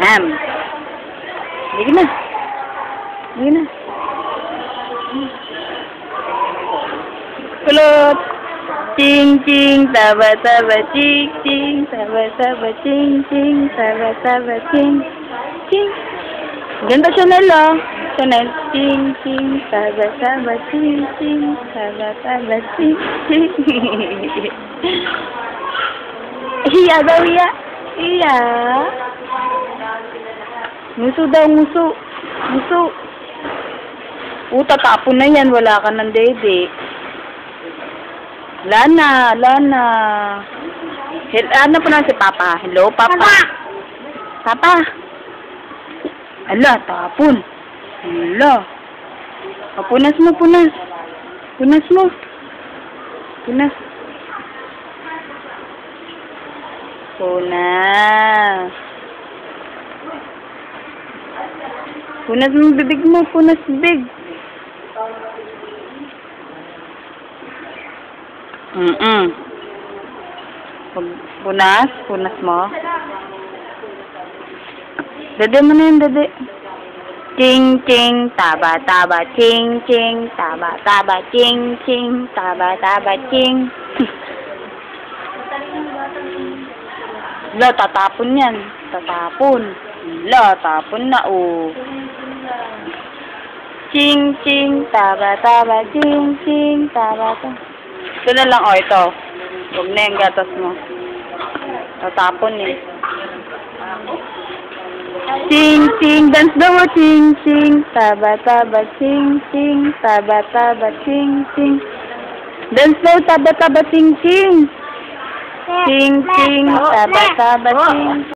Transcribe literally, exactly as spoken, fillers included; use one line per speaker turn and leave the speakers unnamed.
Ham. Sige na. Sige na. Kulot. Ching ching taba taba ching ching taba taba ching ching taba taba ching ching. Ganda Chanel oh. Chanel ching ching taba taba ching ching taba taba ching ching. Iya daw iya. Iya. Muso daw muso. Muso. O tatapon na yan, wala ka ng dede. Lana, Lana. Hel ano po na si Papa? Hello, Papa? Papa? Ala, tapon. Ala. O, punas mo, punas. Punas mo. Punas. Punas. Punas mo bibig mo, punas bibig. Mm-mm. Punas, punas mo. Dede mo na yun, dede. Ching, ching, taba, taba, ching, ching, taba, taba, ching, ching, taba, taba, ching. La, tatapon yan. Tatapon. La, tapon na, oh. Ching, ching, taba, taba, ching, ching, taba, taba. Ito na lang, oh, ito. Huwag na yung gatas mo. Tatapon eh. Ching, ching, dance daw mo, ching, ching, taba, taba, ching, ching, taba, taba, ching, ching. Dance daw, taba, taba, ching, ching. Ching, ching, taba, taba, ching.